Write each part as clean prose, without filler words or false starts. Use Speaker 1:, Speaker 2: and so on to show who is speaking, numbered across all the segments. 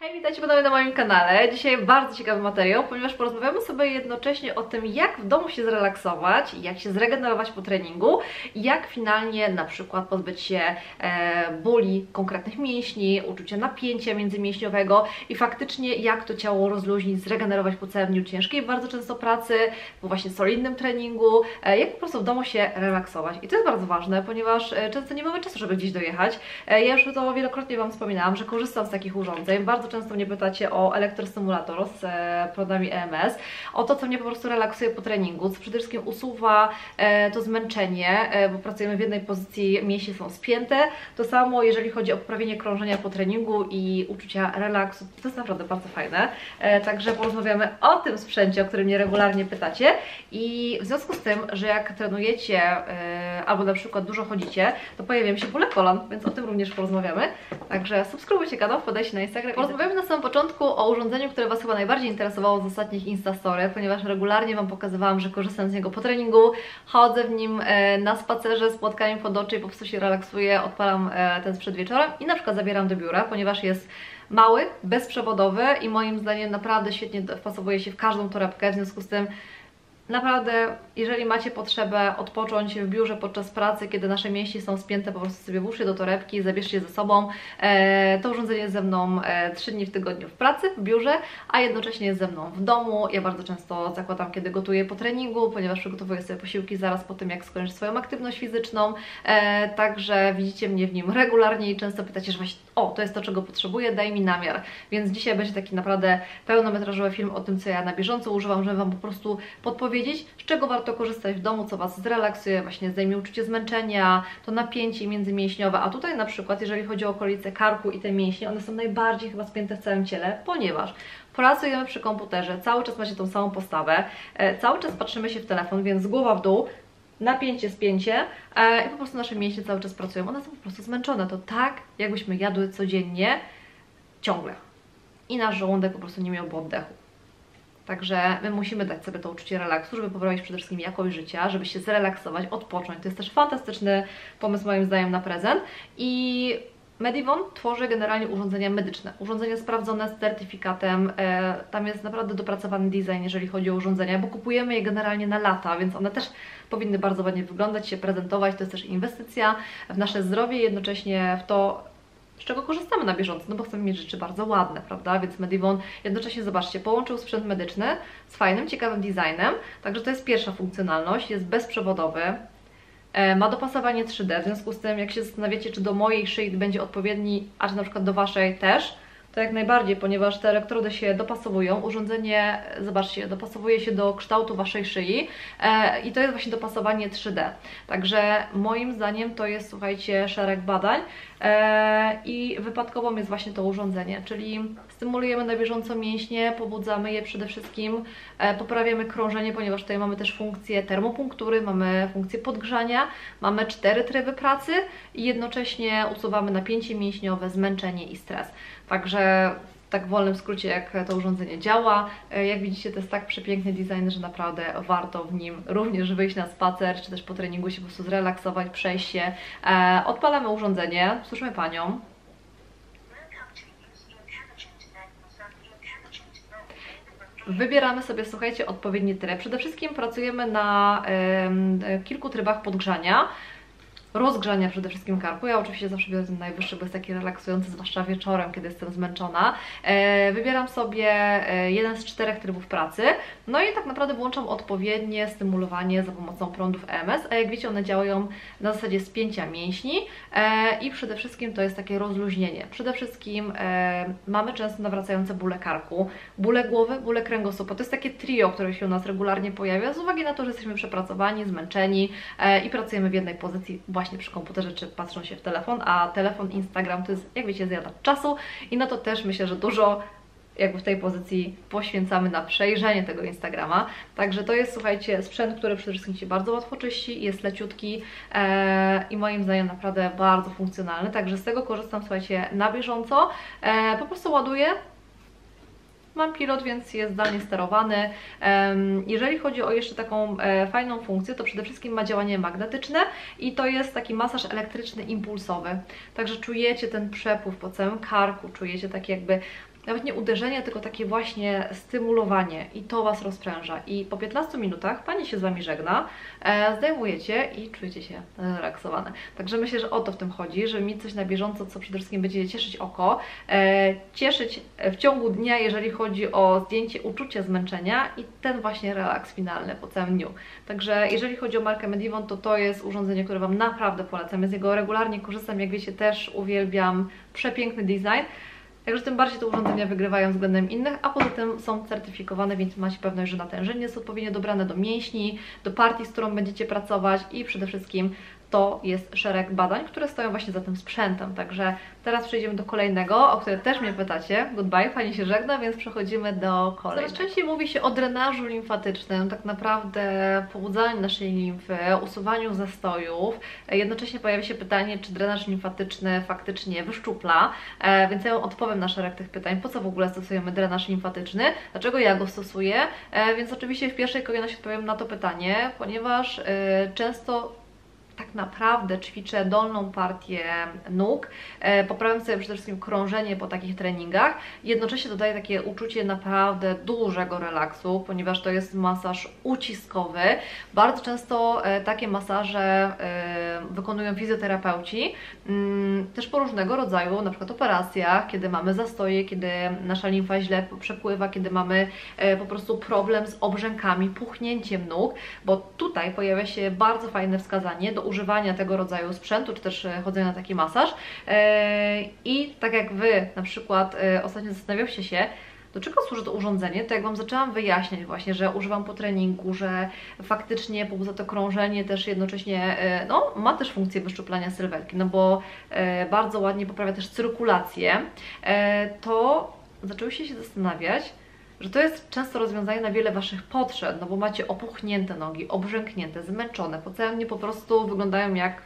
Speaker 1: Hej, witajcie ponownie na moim kanale. Dzisiaj bardzo ciekawy materiał, ponieważ porozmawiamy sobie jednocześnie o tym, jak w domu się zrelaksować, jak się zregenerować po treningu i jak finalnie na przykład pozbyć się bóli konkretnych mięśni, uczucia napięcia międzymięśniowego i faktycznie jak to ciało rozluźnić, zregenerować po całym dniu ciężkiej bardzo często pracy, po właśnie solidnym treningu, jak po prostu w domu się relaksować. I to jest bardzo ważne, ponieważ często nie mamy czasu, żeby gdzieś dojechać. Ja już to wielokrotnie Wam wspominałam, że korzystam z takich urządzeń. Bardzo często mnie pytacie o elektrostymulator z prądami EMS, o to, co mnie po prostu relaksuje po treningu, co przede wszystkim usuwa to zmęczenie, bo pracujemy w jednej pozycji, mięśnie są spięte. To samo, jeżeli chodzi o poprawienie krążenia po treningu i uczucia relaksu, to jest naprawdę bardzo fajne. Także porozmawiamy o tym sprzęcie, o którym mnie regularnie pytacie i w związku z tym, że jak trenujecie albo na przykład dużo chodzicie, to pojawiają się bóle kolan, więc o tym również porozmawiamy. Także subskrybujcie kanał, wpadajcie na Instagram. Porozmawiamy na samym początku o urządzeniu, które Was chyba najbardziej interesowało z ostatnich Instastory, ponieważ regularnie Wam pokazywałam, że korzystam z niego po treningu, chodzę w nim na spacerze z płatkami pod oczy i po prostu się relaksuję, odpalam ten sprzęt wieczorem i na przykład zabieram do biura, ponieważ jest mały, bezprzewodowy i moim zdaniem naprawdę świetnie wpasowuje się w każdą torebkę, w związku z tym naprawdę, jeżeli macie potrzebę odpocząć w biurze podczas pracy, kiedy nasze mięśnie są spięte, po prostu sobie włóżcie do torebki, zabierzcie je ze sobą. To urządzenie jest ze mną 3 dni w tygodniu w pracy, w biurze, a jednocześnie jest ze mną w domu. Ja bardzo często zakładam, kiedy gotuję po treningu, ponieważ przygotowuję sobie posiłki zaraz po tym, jak skończę swoją aktywność fizyczną. Także widzicie mnie w nim regularnie i często pytacie, że właśnie, o, to jest to, czego potrzebuję, daj mi namiar. Więc dzisiaj będzie taki naprawdę pełnometrażowy film o tym, co ja na bieżąco używam, żeby Wam po prostu podpowiedzieć, z czego warto korzystać w domu, co Was zrelaksuje, właśnie zdejmie uczucie zmęczenia, to napięcie międzymięśniowe, a tutaj na przykład, jeżeli chodzi o okolice karku i te mięśnie, one są najbardziej chyba spięte w całym ciele, ponieważ pracujemy przy komputerze, cały czas macie tą samą postawę, cały czas patrzymy się w telefon, więc głowa w dół, napięcie, spięcie i po prostu nasze mięśnie cały czas pracują, one są po prostu zmęczone, to tak jakbyśmy jadły codziennie, ciągle i nasz żołądek po prostu nie miałby oddechu. Także my musimy dać sobie to uczucie relaksu, żeby poprawić przede wszystkim jakość życia, żeby się zrelaksować, odpocząć. To jest też fantastyczny pomysł moim zdaniem na prezent. I Medivon tworzy generalnie urządzenia medyczne, urządzenia sprawdzone z certyfikatem, tam jest naprawdę dopracowany design, jeżeli chodzi o urządzenia, bo kupujemy je generalnie na lata, więc one też powinny bardzo ładnie wyglądać, się prezentować, to jest też inwestycja w nasze zdrowie, jednocześnie w to, z czego korzystamy na bieżąco, no bo chcemy mieć rzeczy bardzo ładne, prawda? Więc Medivon jednocześnie, zobaczcie, połączył sprzęt medyczny z fajnym, ciekawym designem, także to jest pierwsza funkcjonalność, jest bezprzewodowy, ma dopasowanie 3D, w związku z tym, jak się zastanawiacie, czy do mojej szyi będzie odpowiedni, a czy na przykład do Waszej też, to jak najbardziej, ponieważ te elektrody się dopasowują, urządzenie, zobaczcie, dopasowuje się do kształtu Waszej szyi i to jest właśnie dopasowanie 3D. Także moim zdaniem to jest, słuchajcie, szereg badań i wypadkową jest właśnie to urządzenie, czyli stymulujemy na bieżąco mięśnie, pobudzamy je przede wszystkim, poprawiamy krążenie, ponieważ tutaj mamy też funkcję termopunktury, mamy funkcję podgrzania, mamy 4 tryby pracy i jednocześnie usuwamy napięcie mięśniowe, zmęczenie i stres. Także tak w wolnym skrócie, jak to urządzenie działa. Jak widzicie, to jest tak przepiękny design, że naprawdę warto w nim również wyjść na spacer, czy też po treningu się po prostu zrelaksować, przejść się. Odpalamy urządzenie, słyszymy Panią. Wybieramy sobie, słuchajcie, odpowiedni tryb. Przede wszystkim pracujemy na kilku trybach podgrzania. Rozgrzania przede wszystkim karku. Ja oczywiście zawsze biorę ten najwyższy, bo jest taki relaksujący, zwłaszcza wieczorem, kiedy jestem zmęczona. Wybieram sobie jeden z 4 trybów pracy, no i tak naprawdę włączam odpowiednie stymulowanie za pomocą prądów EMS, a jak wiecie, one działają na zasadzie spięcia mięśni i przede wszystkim to jest takie rozluźnienie. Przede wszystkim mamy często nawracające bóle karku, bóle głowy, bóle kręgosłupa. To jest takie trio, które się u nas regularnie pojawia z uwagi na to, że jesteśmy przepracowani, zmęczeni i pracujemy w jednej pozycji właśnie przy komputerze, czy patrzą się w telefon, a telefon, Instagram to jest, jak wiecie, zjada czasu i na to też myślę, że dużo jakby w tej pozycji poświęcamy na przejrzenie tego Instagrama. Także to jest, słuchajcie, sprzęt, który przede wszystkim się bardzo łatwo czyści, jest leciutki i moim zdaniem naprawdę bardzo funkcjonalny. Także z tego korzystam, słuchajcie, na bieżąco. Po prostu ładuję. Mam pilot, więc jest zdalnie sterowany. Jeżeli chodzi o jeszcze taką fajną funkcję, to przede wszystkim ma działanie magnetyczne i to jest taki masaż elektryczny impulsowy. Także czujecie ten przepływ po całym karku, czujecie takie jakby nawet nie uderzenie, tylko takie właśnie stymulowanie i to Was rozpręża. I po 15 minutach Pani się z Wami żegna, zdejmujecie i czujecie się zrelaksowane. Także myślę, że o to w tym chodzi, żeby mieć coś na bieżąco, co przede wszystkim będzie cieszyć oko, cieszyć w ciągu dnia, jeżeli chodzi o zdjęcie uczucia zmęczenia i ten właśnie relaks finalny po całym dniu. Także jeżeli chodzi o markę Medivon, to jest urządzenie, które Wam naprawdę polecam. Ja z niego regularnie korzystam, jak wiecie, też uwielbiam przepiękny design. Także tym bardziej te urządzenia wygrywają względem innych, a poza tym są certyfikowane, więc macie pewność, że natężenie jest odpowiednio dobrane do mięśni, do partii, z którą będziecie pracować i przede wszystkim to jest szereg badań, które stoją właśnie za tym sprzętem. Także teraz przejdziemy do kolejnego, o które też mnie pytacie. Goodbye, Pani się żegna, więc przechodzimy do kolejnego. Coraz częściej mówi się o drenażu limfatycznym, tak naprawdę pobudzaniu naszej limfy, usuwaniu zastojów. Jednocześnie pojawia się pytanie, czy drenaż limfatyczny faktycznie wyszczupla, więc ja odpowiem na szereg tych pytań. Po co w ogóle stosujemy drenaż limfatyczny? Dlaczego ja go stosuję? Więc oczywiście w pierwszej kolejności odpowiem na to pytanie, ponieważ często tak naprawdę ćwiczę dolną partię nóg, poprawiam sobie przede wszystkim krążenie po takich treningach, jednocześnie dodaję takie uczucie naprawdę dużego relaksu, ponieważ to jest masaż uciskowy. Bardzo często takie masaże wykonują fizjoterapeuci, też po różnego rodzaju, na przykład operacjach, kiedy mamy zastoje, kiedy nasza limfa źle przepływa, kiedy mamy po prostu problem z obrzękami, puchnięciem nóg, bo tutaj pojawia się bardzo fajne wskazanie do używania tego rodzaju sprzętu, czy też chodzenia na taki masaż. I tak jak Wy na przykład ostatnio zastanawiacie się, do czego służy to urządzenie, to jak Wam zaczęłam wyjaśniać właśnie, że używam po treningu, że faktycznie pobudza to krążenie też jednocześnie, no, ma też funkcję wyszczuplania sylwetki, no bo bardzo ładnie poprawia też cyrkulację, to zaczęły się zastanawiać, że to jest często rozwiązanie na wiele Waszych potrzeb, no bo macie opuchnięte nogi, obrzęknięte, zmęczone, po całym dniu po prostu wyglądają jak,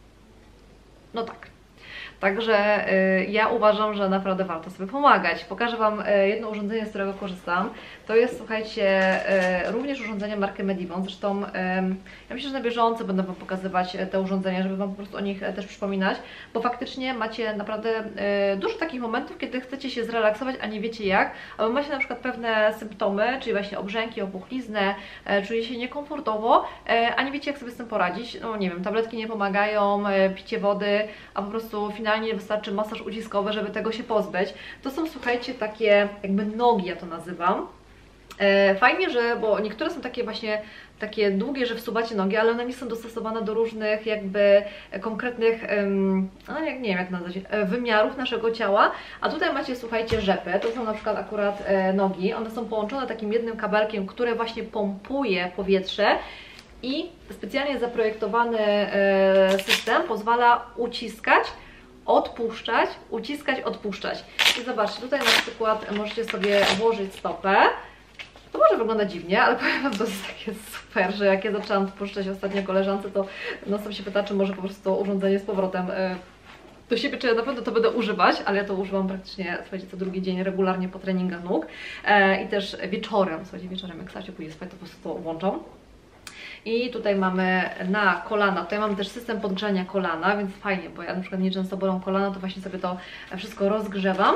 Speaker 1: no tak. Także ja uważam, że naprawdę warto sobie pomagać. Pokażę Wam jedno urządzenie, z którego korzystam. To jest, słuchajcie, również urządzenie marki Medivon. Zresztą ja myślę, że na bieżąco będę Wam pokazywać te urządzenia, żeby Wam po prostu o nich też przypominać, bo faktycznie macie naprawdę dużo takich momentów, kiedy chcecie się zrelaksować, a nie wiecie jak, albo macie na przykład pewne symptomy, czyli właśnie obrzęki, opuchliznę, czujecie się niekomfortowo, a nie wiecie jak sobie z tym poradzić. No nie wiem, tabletki nie pomagają, picie wody, a po prostu finalnie wystarczy masaż uciskowy, żeby tego się pozbyć. To są, słuchajcie, takie jakby nogi, ja to nazywam. Fajnie, że, bo niektóre są takie właśnie takie długie, że wsuwacie nogi, ale one nie są dostosowane do różnych jakby konkretnych, no nie wiem jak nazwać, wymiarów naszego ciała, a tutaj macie, słuchajcie, rzepy, to są na przykład akurat nogi, one są połączone takim jednym kabelkiem, które właśnie pompuje powietrze i specjalnie zaprojektowany system pozwala uciskać, odpuszczać, uciskać, odpuszczać. I zobaczcie, tutaj na przykład możecie sobie włożyć stopę. To może wyglądać dziwnie, ale powiem Wam, to jest takie super, że jak ja zaczęłam odpuszczać ostatnio koleżance, to no się pyta, czy może po prostu to urządzenie z powrotem do siebie, czy ja na pewno to będę używać, ale ja to używam praktycznie, słuchajcie, co drugi dzień regularnie po treningach nóg i też wieczorem, słuchajcie, wieczorem jak starcie pójdzie spać, to po prostu to włączam. I tutaj mamy na kolana, tutaj mamy też system podgrzania kolana, więc fajnie, bo ja na przykład nie często bolą kolana, to właśnie sobie to wszystko rozgrzewam.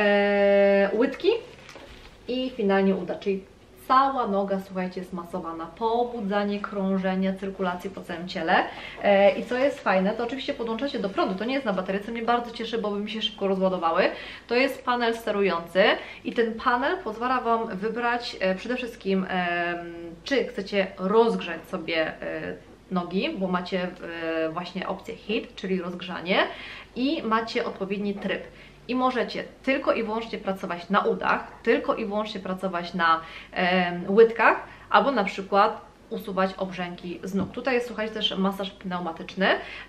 Speaker 1: Łydki i finalnie uda, czyli cała noga, słuchajcie, jest masowana, pobudzanie krążenia, cyrkulacji po całym ciele. I co jest fajne, to oczywiście podłączacie do prądu, to nie jest na baterii, co mnie bardzo cieszy, bo by mi się szybko rozładowały. To jest panel sterujący i ten panel pozwala Wam wybrać przede wszystkim, czy chcecie rozgrzać sobie nogi, bo macie właśnie opcję HEAT, czyli rozgrzanie i macie odpowiedni tryb. I możecie tylko i wyłącznie pracować na udach, tylko i wyłącznie pracować na łydkach, albo na przykład usuwać obrzęki z nóg. Tutaj jest, słuchajcie, też masaż pneumatyczny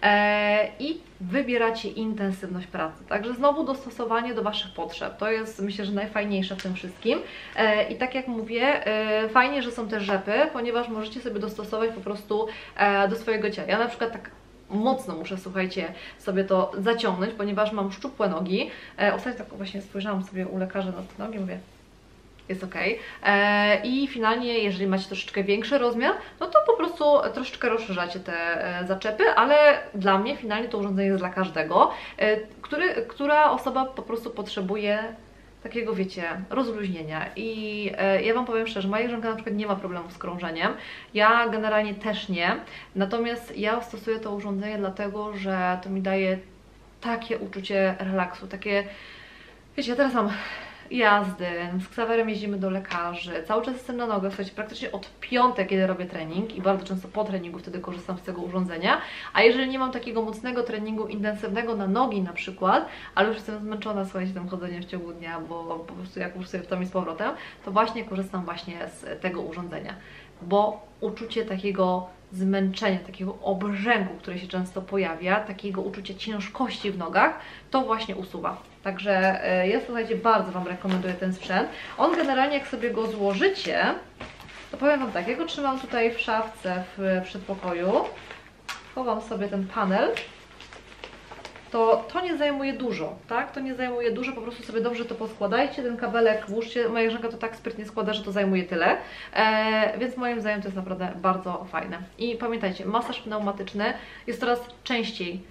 Speaker 1: i wybieracie intensywność pracy. Także znowu dostosowanie do Waszych potrzeb. To jest, myślę, że najfajniejsze w tym wszystkim. I tak jak mówię, fajnie, że są te rzepy, ponieważ możecie sobie dostosować po prostu do swojego ciała. Ja na przykład tak mocno muszę, słuchajcie, sobie to zaciągnąć, ponieważ mam szczupłe nogi. Ostatnio tak właśnie spojrzałam sobie u lekarza na te nogi, mówię, jest ok. I finalnie, jeżeli macie troszeczkę większy rozmiar, no to po prostu troszeczkę rozszerzacie te zaczepy, ale dla mnie finalnie to urządzenie jest dla każdego, która osoba po prostu potrzebuje takiego, wiecie, rozluźnienia. I ja Wam powiem szczerze, moja Jędrzejka na przykład nie ma problemu z krążeniem, ja generalnie też nie, natomiast ja stosuję to urządzenie dlatego, że to mi daje takie uczucie relaksu, takie, wiecie, ja teraz mam jazdy, z Ksawerem jeździmy do lekarzy, cały czas jestem na nogach, słuchajcie, praktycznie od piątek, kiedy robię trening i bardzo często po treningu wtedy korzystam z tego urządzenia, a jeżeli nie mam takiego mocnego treningu intensywnego na nogi na przykład, ale już jestem zmęczona, słuchajcie, tym chodzeniem w ciągu dnia, bo po prostu jak kursuję w tom i z powrotem, to właśnie korzystam właśnie z tego urządzenia, bo uczucie takiego zmęczenia, takiego obrzęku, które się często pojawia, takiego uczucia ciężkości w nogach, to właśnie usuwa. Także ja, słuchajcie, bardzo Wam rekomenduję ten sprzęt. On generalnie, jak sobie go złożycie, to powiem Wam tak, ja go trzymam tutaj w szafce w przedpokoju, chowam sobie ten panel, to nie zajmuje dużo, tak? To nie zajmuje dużo, po prostu sobie dobrze to poskładajcie, ten kabelek włóżcie, moja Jędrzejka to tak sprytnie składa, że to zajmuje tyle, więc moim zdaniem to jest naprawdę bardzo fajne. I pamiętajcie, masaż pneumatyczny jest coraz częściej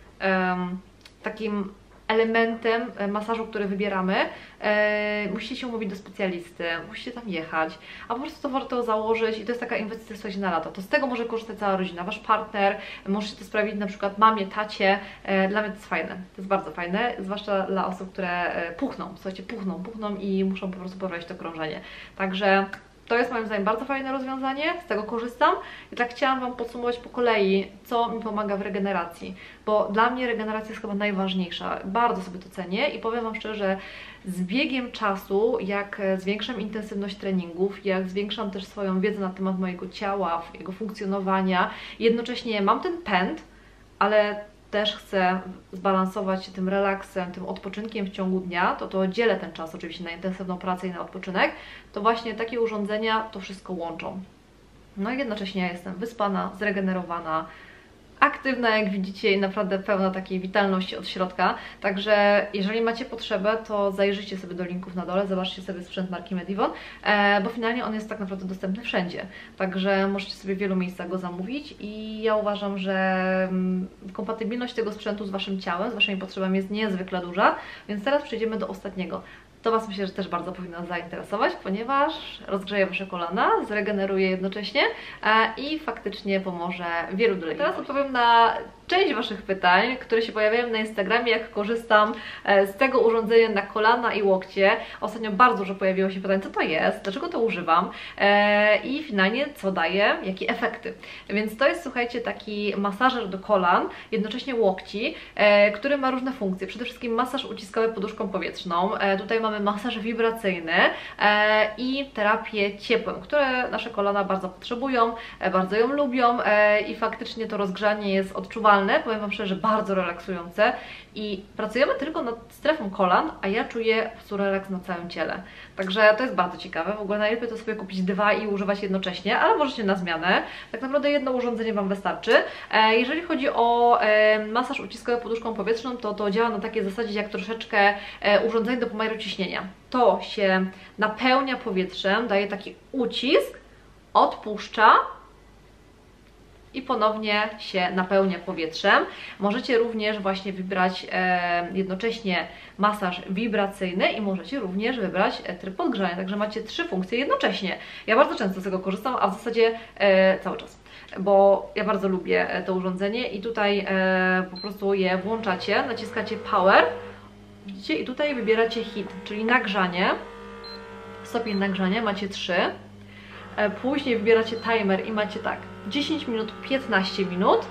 Speaker 1: takim elementem masażu, który wybieramy. Musicie się umówić do specjalisty, musicie tam jechać, a po prostu to warto założyć i to jest taka inwestycja, słuchajcie, na lata. To z tego może korzystać cała rodzina, Wasz partner, możecie to sprawić na przykład mamie, tacie. Dla mnie to jest fajne, to jest bardzo fajne, zwłaszcza dla osób, które puchną, słuchajcie, puchną i muszą po prostu poprawić to krążenie. Także to jest moim zdaniem bardzo fajne rozwiązanie, z tego korzystam i tak chciałam Wam podsumować po kolei, co mi pomaga w regeneracji, bo dla mnie regeneracja jest chyba najważniejsza, bardzo sobie to cenię i powiem Wam szczerze, że z biegiem czasu, jak zwiększam intensywność treningów, jak zwiększam też swoją wiedzę na temat mojego ciała, jego funkcjonowania, jednocześnie mam ten pęd, ale też chcę zbalansować się tym relaksem, tym odpoczynkiem w ciągu dnia, to dzielę ten czas oczywiście na intensywną pracę i na odpoczynek, to właśnie takie urządzenia to wszystko łączą. No i jednocześnie ja jestem wyspana, zregenerowana, aktywna, jak widzicie, i naprawdę pełna takiej witalności od środka. Także jeżeli macie potrzebę, to zajrzyjcie sobie do linków na dole, zobaczcie sobie sprzęt marki Medivon, bo finalnie on jest tak naprawdę dostępny wszędzie. Także możecie sobie w wielu miejscach go zamówić i ja uważam, że kompatybilność tego sprzętu z Waszym ciałem, z Waszymi potrzebami jest niezwykle duża, więc teraz przejdziemy do ostatniego. To Was myślę, że też bardzo powinno zainteresować, ponieważ rozgrzeje Wasze kolana, zregeneruje jednocześnie i faktycznie pomoże wielu dolegliwości. Teraz odpowiem na część Waszych pytań, które się pojawiają na Instagramie, jak korzystam z tego urządzenia na kolana i łokcie. Ostatnio bardzo dużo pojawiło się pytań, co to jest, dlaczego to używam i finalnie co daje, jakie efekty. Więc to jest, słuchajcie, taki masażer do kolan, jednocześnie łokci, który ma różne funkcje. Przede wszystkim masaż uciskowy poduszką powietrzną. Tutaj mamy masaż wibracyjny i terapię ciepłem, które nasze kolana bardzo potrzebują, bardzo ją lubią i faktycznie to rozgrzanie jest odczuwalne. Powiem Wam szczerze, bardzo relaksujące i pracujemy tylko nad strefą kolan, a ja czuję po prostu relaks na całym ciele. Także to jest bardzo ciekawe. W ogóle najlepiej to sobie kupić dwa i używać jednocześnie, ale możecie na zmianę. Tak naprawdę jedno urządzenie Wam wystarczy. Jeżeli chodzi o masaż uciskowy poduszką powietrzną, to działa na takiej zasadzie jak troszeczkę urządzenie do pomiaru ciśnienia. To się napełnia powietrzem, daje taki ucisk, odpuszcza i ponownie się napełnia powietrzem. Możecie również właśnie wybrać jednocześnie masaż wibracyjny i możecie również wybrać tryb podgrzania, także macie 3 funkcje jednocześnie. Ja bardzo często z tego korzystam, a w zasadzie cały czas, bo ja bardzo lubię to urządzenie i tutaj po prostu je włączacie, naciskacie power, widzicie, i tutaj wybieracie heat, czyli nagrzanie, stopień nagrzania, macie 3. Później wybieracie timer i macie tak 10 minut, 15 minut,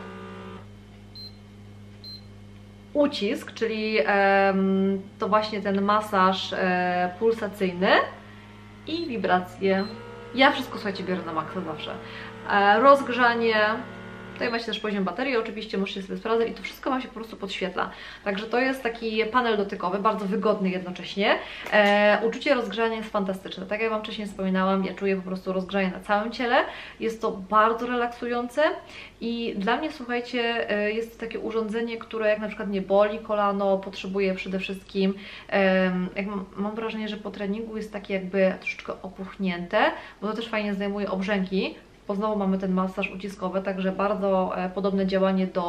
Speaker 1: ucisk, czyli to właśnie ten masaż pulsacyjny i wibracje. Ja wszystko, słuchajcie, biorę na maksa zawsze. Rozgrzanie. Tutaj macie też poziom baterii, oczywiście możecie sobie sprawdzać i to wszystko Wam się po prostu podświetla. Także to jest taki panel dotykowy, bardzo wygodny jednocześnie. Uczucie rozgrzania jest fantastyczne. Tak jak Wam wcześniej wspominałam, ja czuję po prostu rozgrzanie na całym ciele. Jest to bardzo relaksujące i dla mnie, słuchajcie, jest to takie urządzenie, które jak na przykład nie boli kolano, potrzebuje przede wszystkim, jak mam wrażenie, że po treningu jest takie jakby troszeczkę opuchnięte, bo to też fajnie zdejmuje obrzęki. Bo znowu mamy ten masaż uciskowy, także bardzo podobne działanie do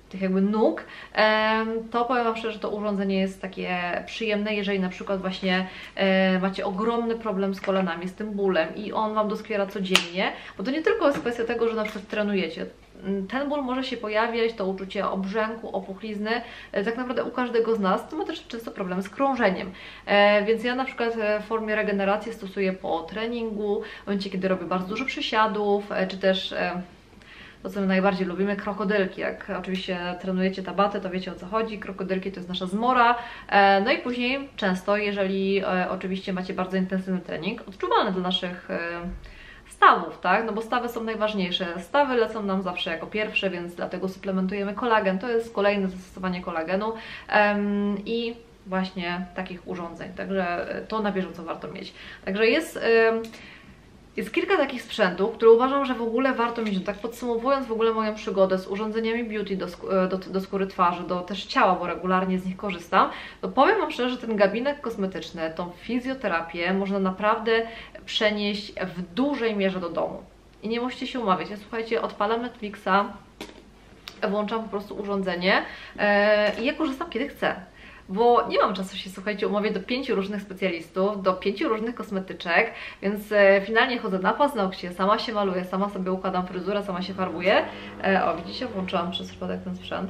Speaker 1: tych jakby nóg, to powiem Wam szczerze, że to urządzenie jest takie przyjemne, jeżeli na przykład właśnie macie ogromny problem z kolanami, z tym bólem i on Wam doskwiera codziennie, bo to nie tylko jest kwestia tego, że na przykład trenujecie. Ten ból może się pojawiać, to uczucie obrzęku, opuchlizny, tak naprawdę u każdego z nas, to ma też często problem z krążeniem. Więc ja na przykład w formie regeneracji stosuję po treningu, w momencie kiedy robię bardzo dużo przysiadów, czy też to, co my najbardziej lubimy, krokodylki. Jak oczywiście trenujecie Tabatę, to wiecie, o co chodzi. Krokodylki to jest nasza zmora. No i później często, jeżeli oczywiście macie bardzo intensywny trening, odczuwalny dla naszych stawów, tak? No bo stawy są najważniejsze. Stawy lecą nam zawsze jako pierwsze, więc dlatego suplementujemy kolagen. To jest kolejne zastosowanie kolagenu i właśnie takich urządzeń. Także to na bieżąco warto mieć. Także jest kilka takich sprzętów, które uważam, że w ogóle warto mieć. Tak podsumowując w ogóle moją przygodę z urządzeniami beauty do skóry twarzy, do też ciała, bo regularnie z nich korzystam, to powiem Wam szczerze, że ten gabinet kosmetyczny, tą fizjoterapię można naprawdę przenieść w dużej mierze do domu. I nie musicie się umawiać. Ja, słuchajcie, odpalam Netflixa, włączam po prostu urządzenie i ja korzystam kiedy chcę. Bo nie mam czasu się, słuchajcie, umawiać do 5 różnych specjalistów, do 5 różnych kosmetyczek, więc finalnie chodzę na paznokcie, sama się maluję, sama sobie układam fryzurę, sama się farbuję. O, widzicie, włączyłam przez przypadek ten sprzęt.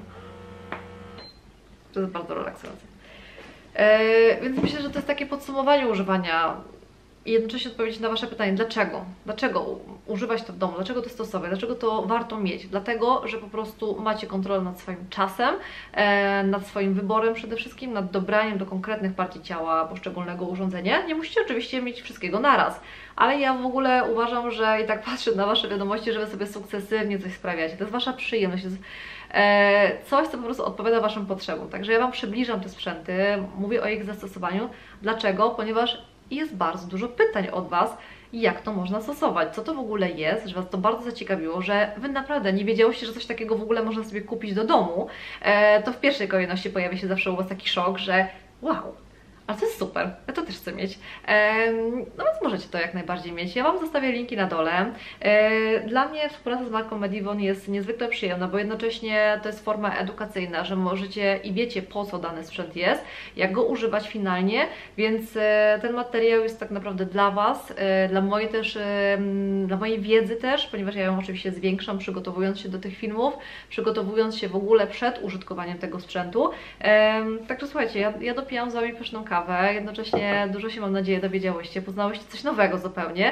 Speaker 1: To jest bardzo relaksujące. Więc myślę, że to jest takie podsumowanie używania i jednocześnie odpowiedzieć na Wasze pytanie, dlaczego? Dlaczego używać to w domu? Dlaczego to stosować? Dlaczego to warto mieć? Dlatego, że po prostu macie kontrolę nad swoim czasem, nad swoim wyborem przede wszystkim, nad dobraniem do konkretnych partii ciała poszczególnego urządzenia. Nie musicie oczywiście mieć wszystkiego naraz, ale ja w ogóle uważam, że i tak patrzę na Wasze wiadomości, że Wy sobie sukcesywnie coś sprawiacie. To jest Wasza przyjemność, to jest coś, co po prostu odpowiada Waszym potrzebom. Także ja Wam przybliżam te sprzęty, mówię o ich zastosowaniu. Dlaczego? Ponieważ jest bardzo dużo pytań od Was, jak to można stosować, co to w ogóle jest, że Was to bardzo zaciekawiło, że Wy naprawdę nie wiedziałyście, że coś takiego w ogóle można sobie kupić do domu, to w pierwszej kolejności pojawia się zawsze u Was taki szok, że wow, ale to jest super, ja to też chcę mieć. No więc możecie to jak najbardziej mieć. Ja Wam zostawię linki na dole. Dla mnie współpraca z marką Medivon jest niezwykle przyjemna, bo jednocześnie to jest forma edukacyjna, że możecie i wiecie, po co dany sprzęt jest, jak go używać finalnie, więc ten materiał jest tak naprawdę dla Was, dla mojej też, dla mojej wiedzy też, ponieważ ja ją oczywiście zwiększam, przygotowując się do tych filmów, przygotowując się w ogóle przed użytkowaniem tego sprzętu. Także słuchajcie, ja dopijam z Wami pyszną kawę. Jednocześnie dużo się, mam nadzieję, dowiedziałyście, poznałyście coś nowego zupełnie.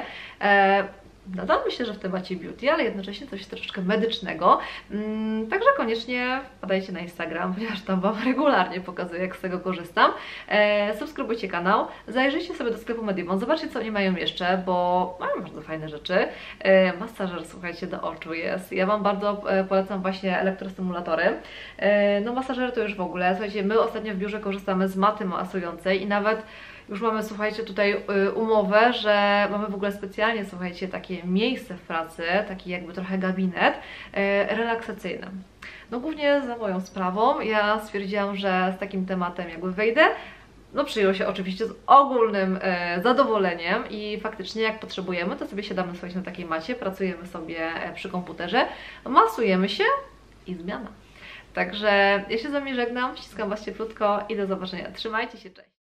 Speaker 1: Nadal myślę, że w temacie beauty, ale jednocześnie coś troszeczkę medycznego. Także koniecznie wpadajcie na Instagram, ponieważ tam Wam regularnie pokazuję, jak z tego korzystam. Subskrybujcie kanał, zajrzyjcie sobie do sklepu Medivon, zobaczcie, co oni mają jeszcze, bo mają bardzo fajne rzeczy. Masażer, słuchajcie, do oczu jest. Ja Wam bardzo polecam właśnie elektrostymulatory. No masażery to już w ogóle. Słuchajcie, my ostatnio w biurze korzystamy z maty masującej i nawet już mamy, słuchajcie, tutaj umowę, że mamy w ogóle specjalnie, słuchajcie, takie miejsce w pracy, taki jakby trochę gabinet relaksacyjny. No głównie za moją sprawą. Ja stwierdziłam, że z takim tematem jakby wejdę. No przyjął się oczywiście z ogólnym zadowoleniem i faktycznie jak potrzebujemy, to sobie siadamy, słuchajcie, na takiej macie, pracujemy sobie przy komputerze, masujemy się i zmiana. Także ja się z Wami żegnam, ściskam Was cieplutko i do zobaczenia. Trzymajcie się, cześć!